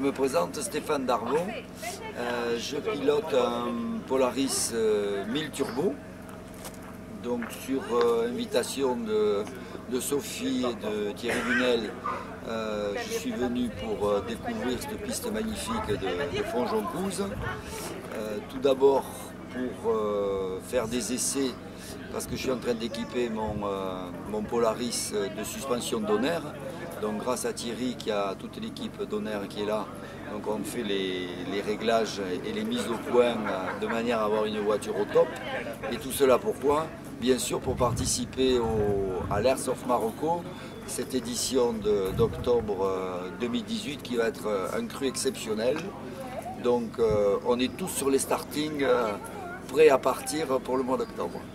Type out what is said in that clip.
je me présente, Stéphane Darvon. Je pilote un Polaris 1000 Turbo. Donc sur invitation de Sophie et de Thierry Bunel, je suis venu pour découvrir cette piste magnifique de Fonjoncouze. Tout d'abord pour faire des essais, parce que je suis en train d'équiper mon Polaris de suspension Doner. Donc grâce à Thierry, qui a toute l'équipe Doner qui est là, donc on fait les réglages et les mises au point de manière à avoir une voiture au top. Et tout cela pourquoi? Bien sûr pour participer à l'Airsoft Marocco, cette édition d'octobre 2018 qui va être un cru exceptionnel. Donc on est tous sur les startings prêts à partir pour le mois d'octobre.